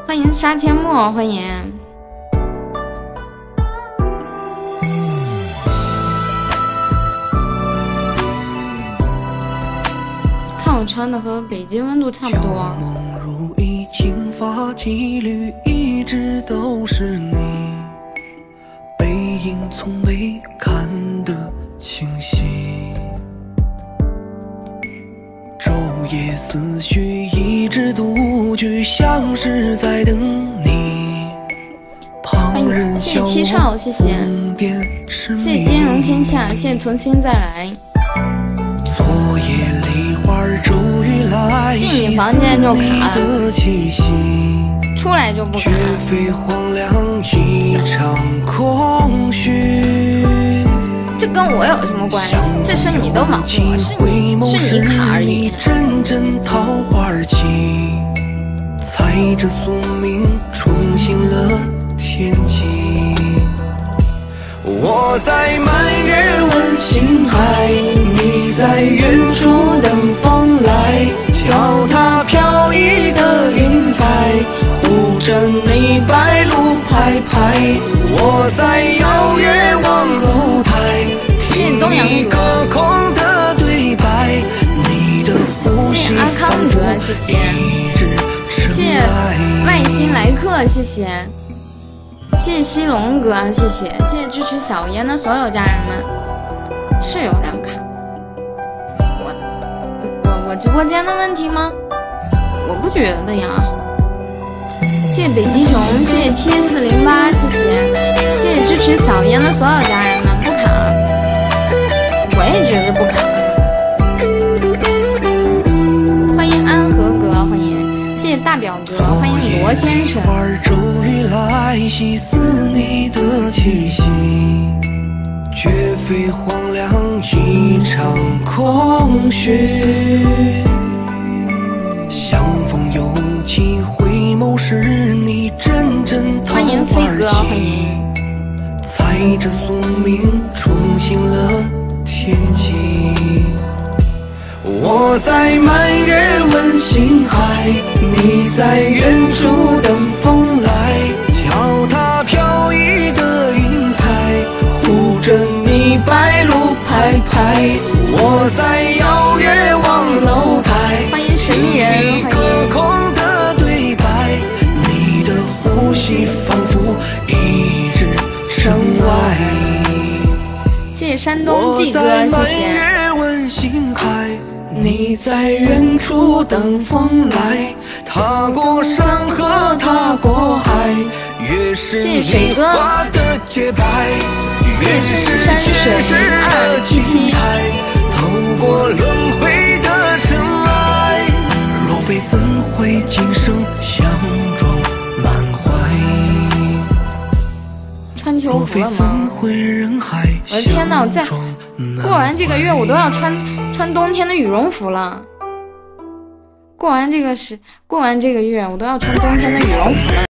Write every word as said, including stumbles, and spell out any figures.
欢迎杀阡陌，欢迎。看我穿的和北京温度差不多。 金发几缕一直都是你，背影从未看得清晰，昼夜思绪一直独居，像是在等你。旁人谢谢七少，谢谢，谢谢金融天下，谢谢重新再来。 昨夜梨花骤雨来， 进你房间就卡，出来就不卡。这跟我有什么关系？这是你的网络，是你是你卡而已。 阵阵桃花起，踩着宿命冲醒了天际。我在满月问星海，你在远处等风来，脚踏飘逸的云彩，护着你白鹭拍拍。我在遥远望楼台，听你隔空的对白，你的呼吸仿佛一直谢谢外星来客，谢谢。谢谢西龙哥，谢谢谢谢支持小烟的所有家人们，是有点卡，我我我直播间的问题吗？我不觉得呀。谢谢北极熊，谢谢七四零八，谢谢谢谢支持小烟的所有家人们，不卡，我也觉得不卡。欢迎安和哥，欢迎谢谢大表哥，欢迎罗先生。 来细思你的气息，绝非荒凉一场空虚。相逢有期，回眸时你阵阵桃花起，踩着宿命冲醒了天际。我在满月问星海，你在远处等风来，脚踏飘逸的云彩，护着你白鹭拍拍。我在遥远望楼台， 欢迎神秘人，欢迎隔空的对白，你的呼吸仿佛一直城外。 谢谢山东季哥，谢谢。 你在远处等风来，踏过山河，踏过海，越是你画的节拍，越是现实的青苔，透过轮回的尘埃，若非怎会今生相撞满怀？ 穿秋服了吗？我的天哪！我在过完这个月，我都要穿穿冬天的羽绒服了。过完这个是过完这个月，我都要穿冬天的羽绒服了。